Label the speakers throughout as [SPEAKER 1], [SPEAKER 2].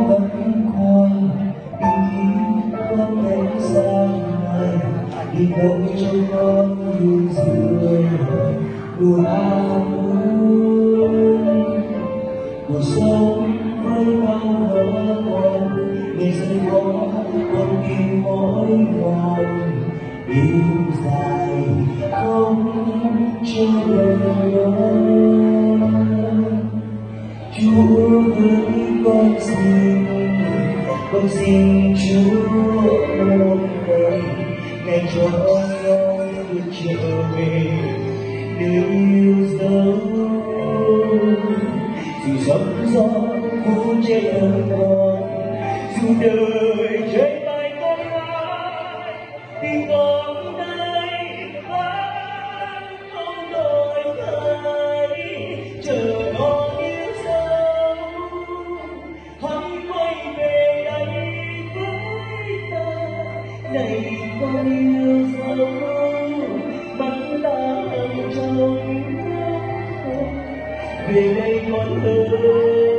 [SPEAKER 1] vẫn còn ý con em xa này đi đâu cho con yêu dường luôn an vui cuộc sống với bao hỡi con để rơi bỏ con tim mỗi vòng yêu dài không cho lời Chúa với con xin Chúa một ngày ngày cho nhau được trở về nơi yêu dấu dù sóng gió phủ che đời con dù đời chơi tay con mãi thì con đây vẫn không đổi thay chờ con yêu dấu hãy quay về đây với ta này con yêu dấu mắt ta hằng trong về đây con ơi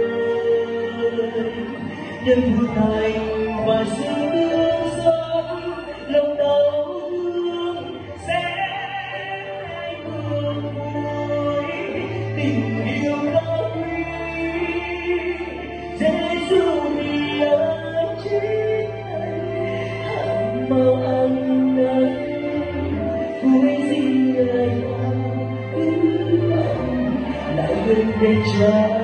[SPEAKER 1] nhân hữu thành và sự tương sống lòng đau thương sẽ buồn vui tình yêu cao quý Giêsu vì ơn chết hằng màu ăn năn vui gì lời lại gần bên cha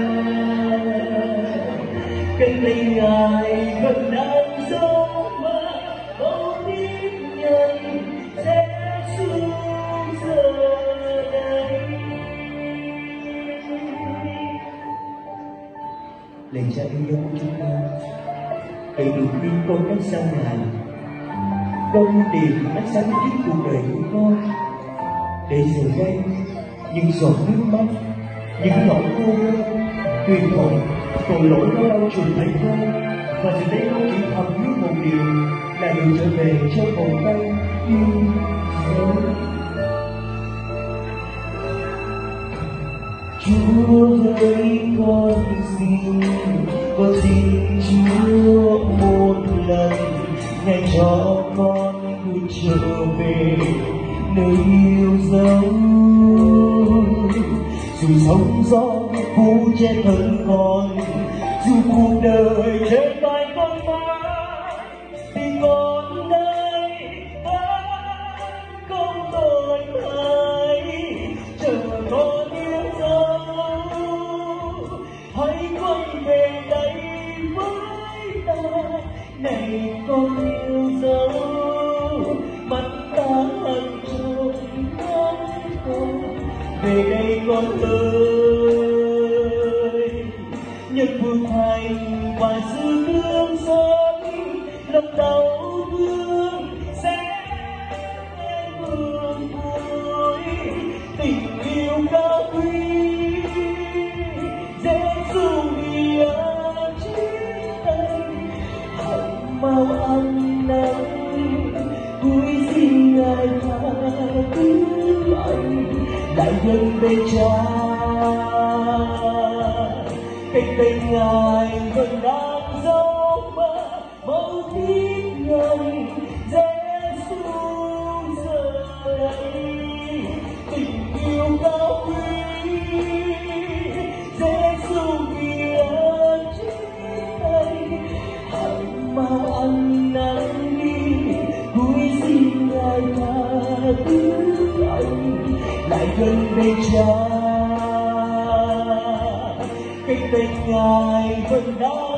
[SPEAKER 1] cánh tay ngài vẫn đang gió mà bao tiếp nhận Giêsu giờ đây lạy cha yêu của chúng con hãy đừng tin con cách sau này con tìm ánh sáng chính cuộc đời của con để giờ đây những giọt nước mắt những nỗi cô đơn tuyệt vọng tội lỗi nó đau trùm lấy con và giờ đây con chỉ thầm biết một điều là được trở về cho vòng tay yêu dấu Chúa với con xin Chúa một lần ngày cho con được trở về nơi yêu dấu dù sóng gió phủ che thân con dù cuộc đời trên vai con mãi thì con đây vẫn không đổi thay chờ con yêu dấu hãy quay về đây với ta này con yêu dấu mắt ta hằng trông ngóng con về đây con ơi nhật vương thành và sự tương sống lòng đau thương sẽ buồn vui tình yêu cao quý Giêsu vì ơn chết anh hằng mau ăn năn vui gì ngài tha thứ anh lại gần bên cha cánh tay ngài vẫn đang gió mơ màu tiếp nhận Giêsu giờ đây tình yêu cao quý Giêsu vì ơn chết anh hằng mau ăn năn đi vui xin ngài tha thứ anh lại gần bên cha cánh tay ngài vẫn đang